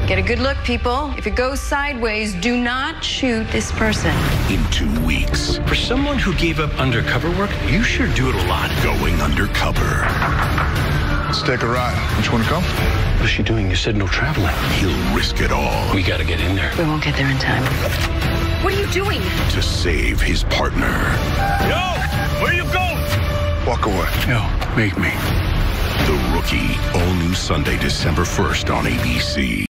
Get a good look, people. If it goes sideways, do not shoot this person. In 2 weeks. For someone who gave up undercover work, you sure do it a lot. Going undercover. Let's take a ride. Don't you want to come? What's she doing? You said no traveling. He'll risk it all We gotta get in there. We won't get there in time. What are you doing? to save his partner. Yo! Where you going? Walk away. Yo, make me. The Rookie. All new Sunday, December 1st on ABC.